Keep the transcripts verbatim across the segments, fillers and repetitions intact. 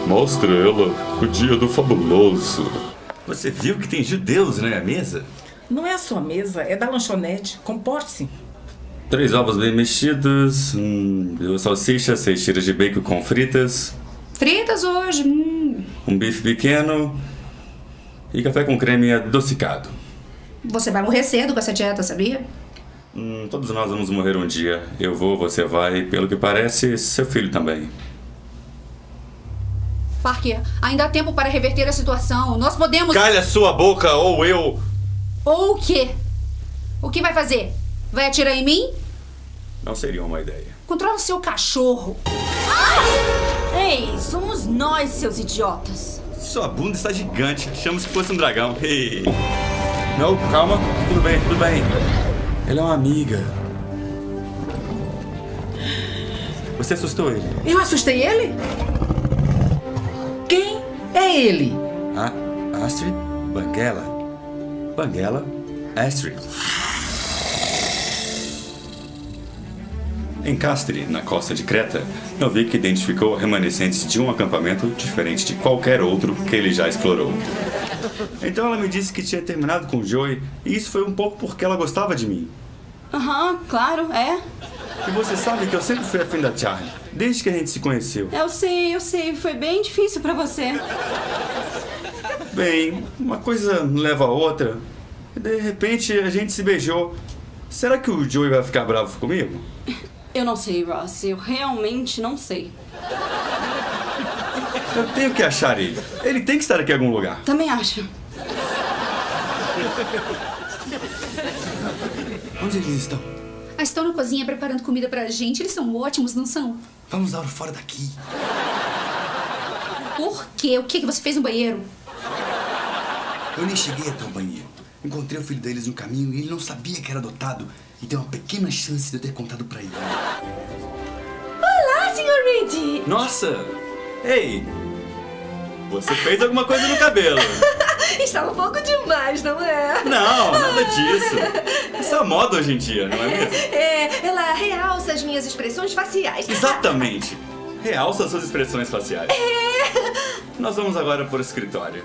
Mostra ela o dia do fabuloso. Você viu que tem judeus na minha mesa? Não é a sua mesa, é da lanchonete. Comporte-se. Três ovos bem mexidos, hum, duas salsichas, seis tiras de bacon com fritas. Fritas hoje. Hum. Um bife pequeno e café com creme adocicado. Você vai morrer cedo com essa dieta, sabia? Hum, todos nós vamos morrer um dia. Eu vou, você vai, pelo que parece, seu filho também. Parker, ainda há tempo para reverter a situação. Nós podemos... Calha sua boca ou eu... Ou o quê? O que vai fazer? Vai atirar em mim? Não seria uma ideia. Controla o seu cachorro. Ei, somos nós, seus idiotas. Sua bunda está gigante. Achamos que fosse um dragão. Hey. Não, calma. Tudo bem, tudo bem. Ela é uma amiga. Você assustou ele? Eu assustei ele? Quem é ele? Ah, Astrid Banguela. Banguela Astrid. Em Castre, na costa de Creta, eu vi que identificou remanescentes de um acampamento diferente de qualquer outro que ele já explorou. Então ela me disse que tinha terminado com o Joey, e isso foi um pouco porque ela gostava de mim. Aham, uhum, claro, é. E você sabe que eu sempre fui afim da Charlie, desde que a gente se conheceu. Eu sei, eu sei, foi bem difícil pra você. Bem, uma coisa leva a outra, e de repente a gente se beijou. Será que o Joey vai ficar bravo comigo? Eu não sei, Ross, eu realmente não sei. Eu tenho que achar ele. Ele tem que estar aqui em algum lugar. Também acho. Onde eles estão? Ah, estão na cozinha preparando comida pra gente. Eles são ótimos, não são? Vamos dar o fora daqui. Por quê? O que que você fez no banheiro? Eu nem cheguei até o banheiro. Encontrei o filho deles no caminho e ele não sabia que era adotado. E tem uma pequena chance de eu ter contado pra ele. Olá, senhor Reed! Nossa! Ei! Você fez alguma coisa no cabelo. Está um pouco demais, não é? Não, nada disso. Isso é moda hoje em dia, não é mesmo? É, ela realça as minhas expressões faciais. Exatamente. Realça suas expressões faciais. É. Nós vamos agora pro escritório.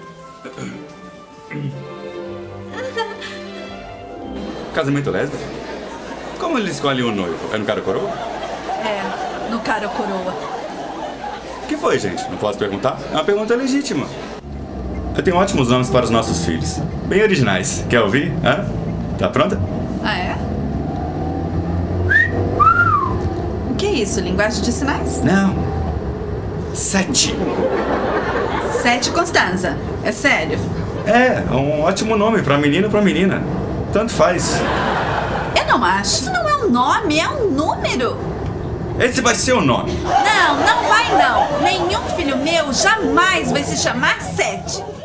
Casamento lésbico? Como ele escolhe o noivo? É no cara coroa? É, no cara coroa. O que foi, gente? Não posso perguntar? É uma pergunta legítima. Eu tenho ótimos nomes para os nossos filhos. Bem originais. Quer ouvir? Hã? Tá pronta? Ah, é? O que é isso? Linguagem de sinais? Não. Sete. Sete Constanza. É sério? É, é um ótimo nome para menino ou para menina. Tanto faz. Eu não acho. Isso não é um nome, é um número. Esse vai ser o nome. Não, não vai não. Nenhum filho meu jamais vai se chamar Sete.